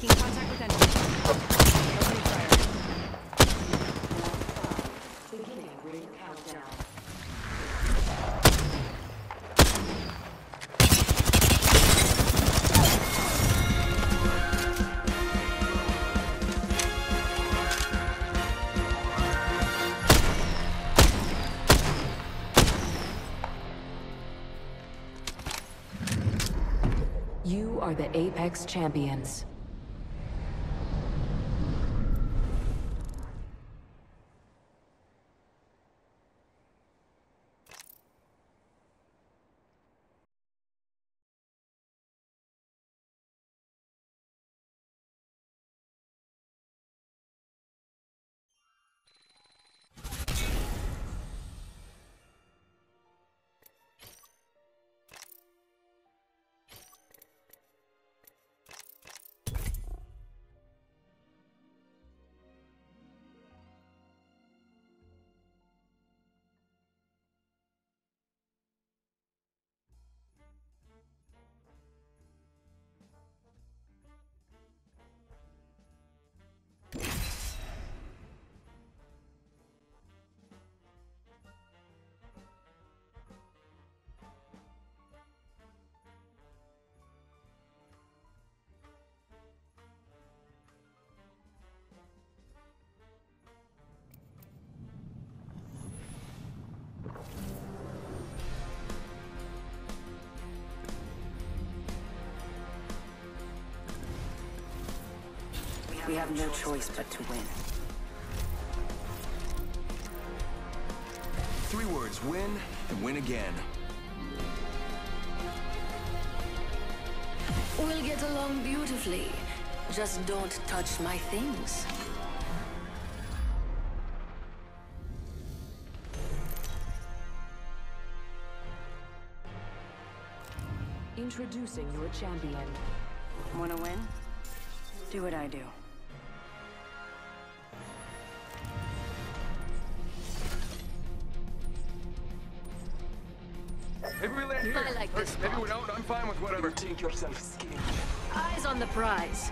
Making contact with enemy. Opening fire. Beginning ring countdown. You are the Apex Champions. We have no choice but to win. 3 words: win and win again. We'll get along beautifully. Just don't touch my things. Introducing your champion. Wanna win? Do what I do. Maybe we land here. I like Or this maybe spot. we don't. I'm fine with whatever. Take yourself skinny. Eyes on the prize.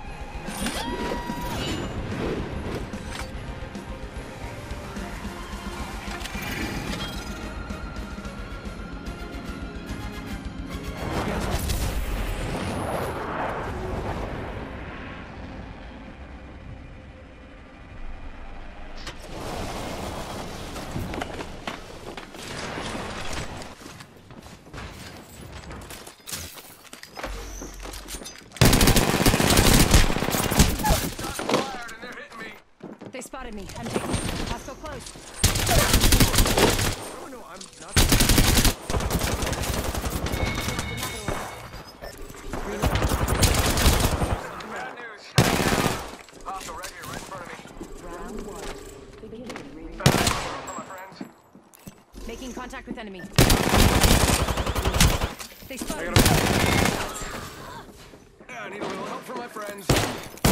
They spotted me. I'm taking it. Hostile close. No, I'm not. Bad news. Hostile right here, right in front of me. Round 1. Beginning ring. For my friends. Making contact with enemy. They I spotted me. gotta... Yeah, I need a little help for my friends.